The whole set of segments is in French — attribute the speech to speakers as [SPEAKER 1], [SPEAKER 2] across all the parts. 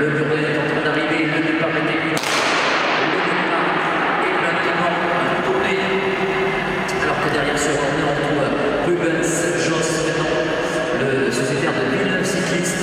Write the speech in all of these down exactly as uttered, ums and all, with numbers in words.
[SPEAKER 1] Burdet est en train d'arriver, le départ est évident. Le départ est maintenant tourné. Alors que derrière ce on retrouve Rubens, Joss maintenant, le sociétaire de Villeneuve Cycliste.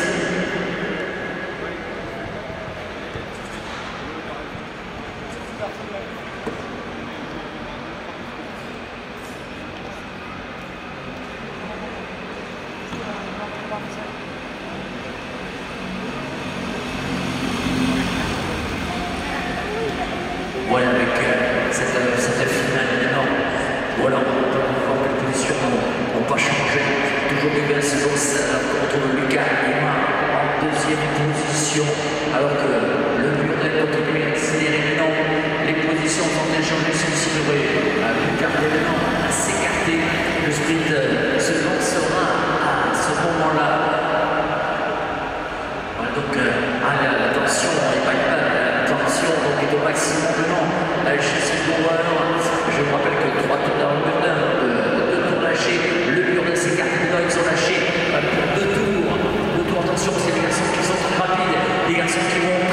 [SPEAKER 1] Voilà avec euh, cette, cette finale énorme. Voilà, on peut voir que les positions n'ont pas changé. Toujours Rubens, Joss contre Lucas Lima en deuxième position. Alors que le Burdet continue à accélérer maintenant. Les positions sont échangées. Celui-ci devrait Lucas maintenant à s'écarter. Le sprint euh, se lancera à ce moment-là. Voilà, donc euh, ah, attention, il n'y a pas de attention, donc est au maximum maintenant. Chez ces coureurs, je vous rappelle que trois tours dans le Burdet, deux tours lâchés, le Burdet s'écarte, ils sont lâchés pour deux tours. Deux tours, attention, c'est des garçons qui sont très rapides, des garçons qui vont